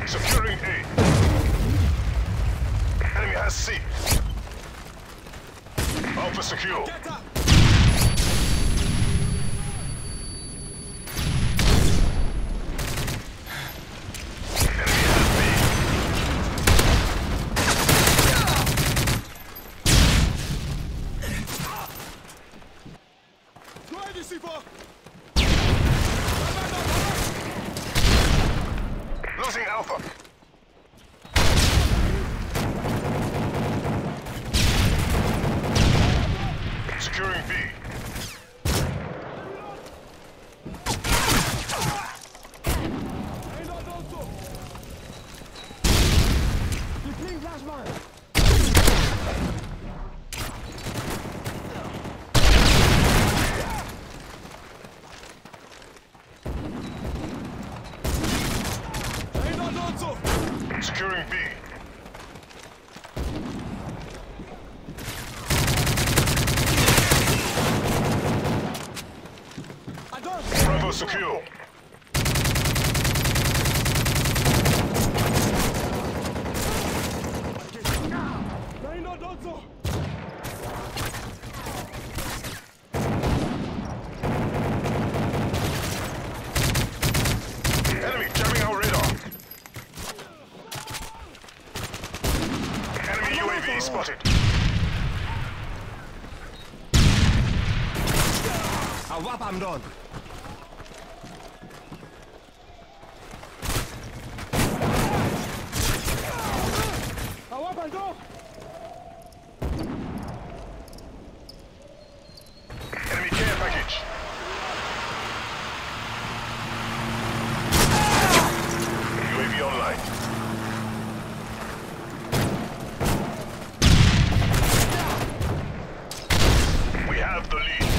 Securing A. Enemy has C. Alpha secure. Losing Alpha. Securing B. Securing B. Bravo secure. Enemy jamming our radar. Enemy UAV spotted. I'm done. Enemy care package. UAV online. We have the lead.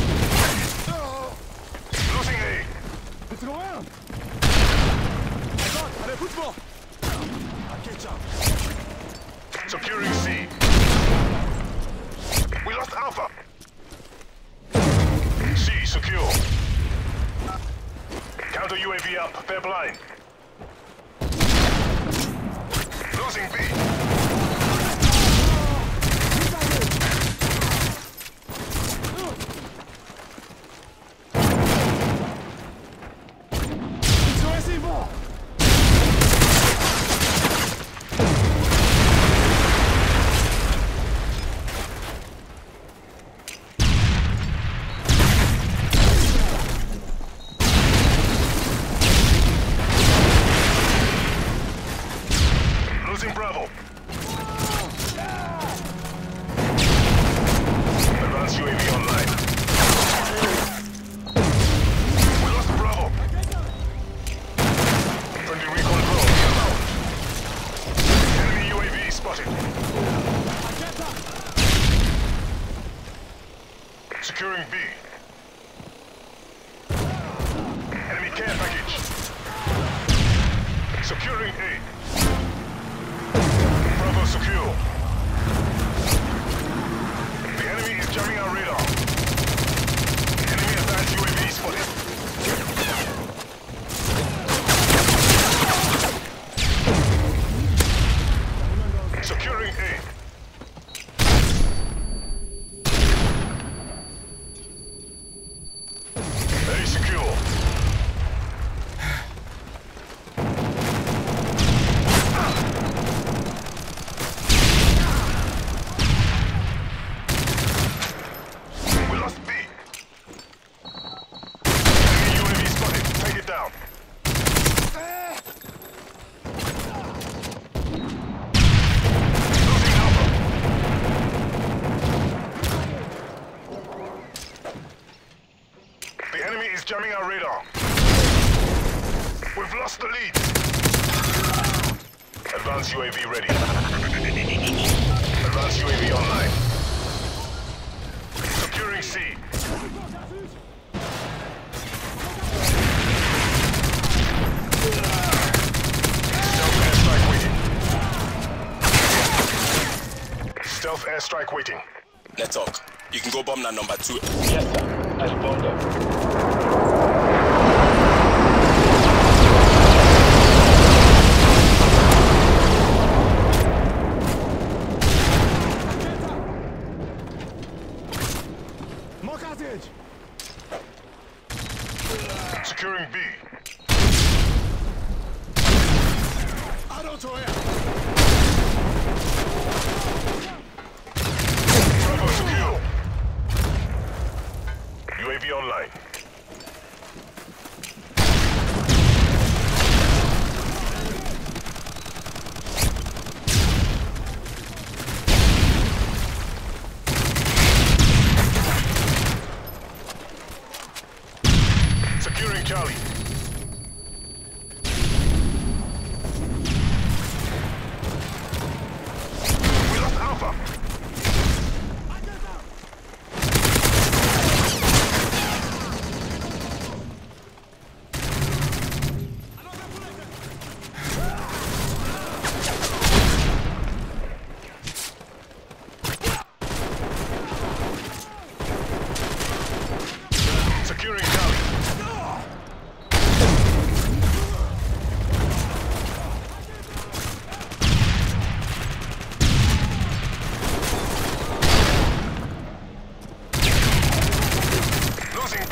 Losing A. It's around. Allez, pousse-moi. Securing C. We lost Alpha. C secure. Counter UAV up. They're blind. Losing B. Losing Bravo. Advanced UAV online. We lost Bravo. Friendly recon drone inbound. Enemy UAV spotted. Securing B. Enemy care package. Securing A. Bravo secure. The enemy is jamming our radar. Enemy advanced UAV spotted. Securing A. A secure. Down. Losing Alpha. The enemy is jamming our radar. We've lost the lead. Advanced UAV ready. Advanced UAV online. Securing C. Stealth airstrike waiting. Let's talk. You can go bomb that number 2. Yes, sir. I've bombed them. Vol.03. Bravo secure. UAV online. Securing Charlie. We lost Alpha. Securing Charlie. Losing B.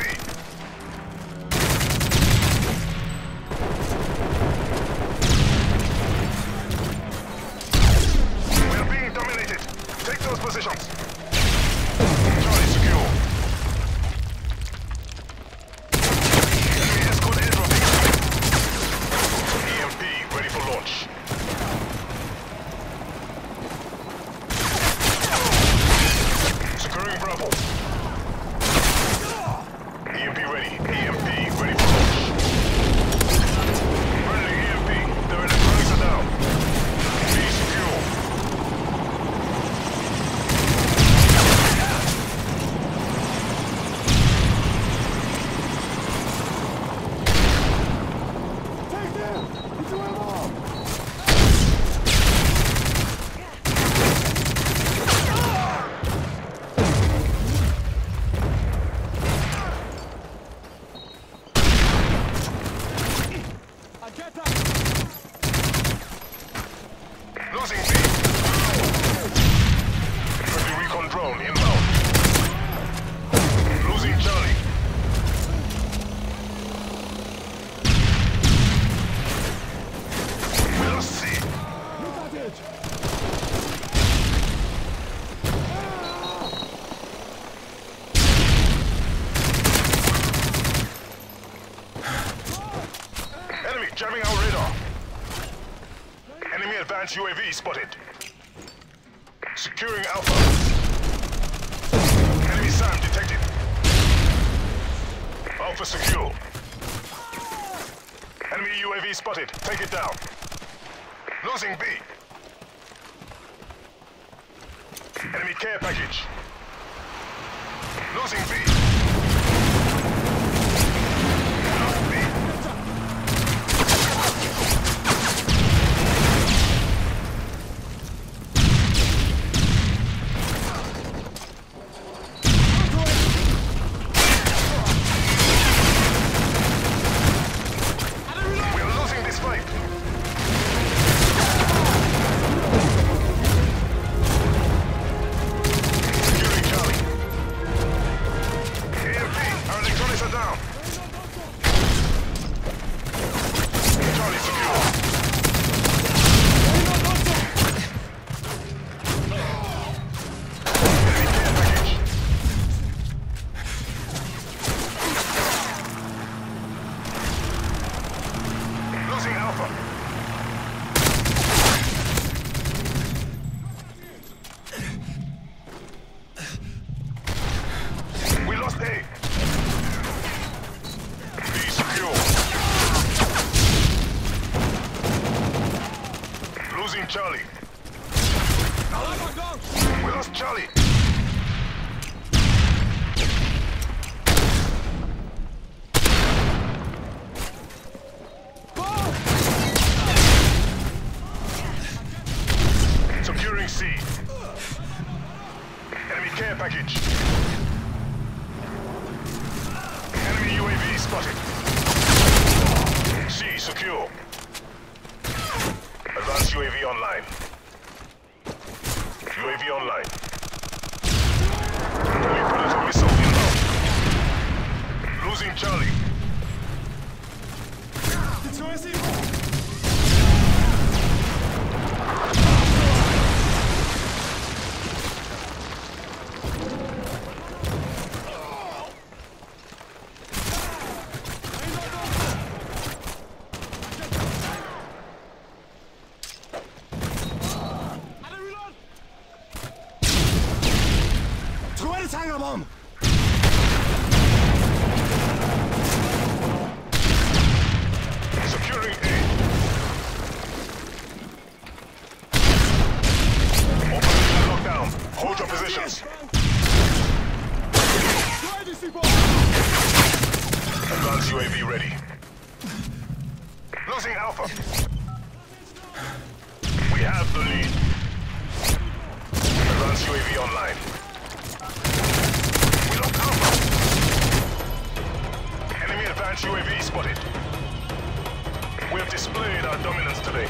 We are being dominated. Take those positions. Charlie secure. Enemy escort airdropping. EMP ready for launch. Securing Bravo. EMP ready. EMP ready for launch. Friendly EMP. Their electronics are down. B secure. Take them! It's a bomb! I get that! Losing B. Friendly recon drone inbound. Losing Charlie. We lost C. Look at it! Enemy jamming our radar. Enemy advanced UAV spotted. Securing Alpha. Enemy SAM detected. Alpha secure. Enemy UAV spotted. Take it down. Losing B. Enemy care package. Losing B. Lost B. We are losing this fight. Securing Charlie. EMP, our electronics are down. Charlie secure. Enemy care package. Losing Alpha. We lost A. B secure. Losing Charlie. We lost Charlie. Securing C. Enemy care package. Enemy UAV spotted. C secure. Advanced UAV online. UAV online. Enemy Predator missile inbound. Losing Charlie. him! Securing A. Operation lockdown. Hold your positions. Advanced UAV ready. Losing Alpha. We have the lead. Advanced UAV online. We lost Alpha. Enemy advanced UAV spotted. We have displayed our dominance today.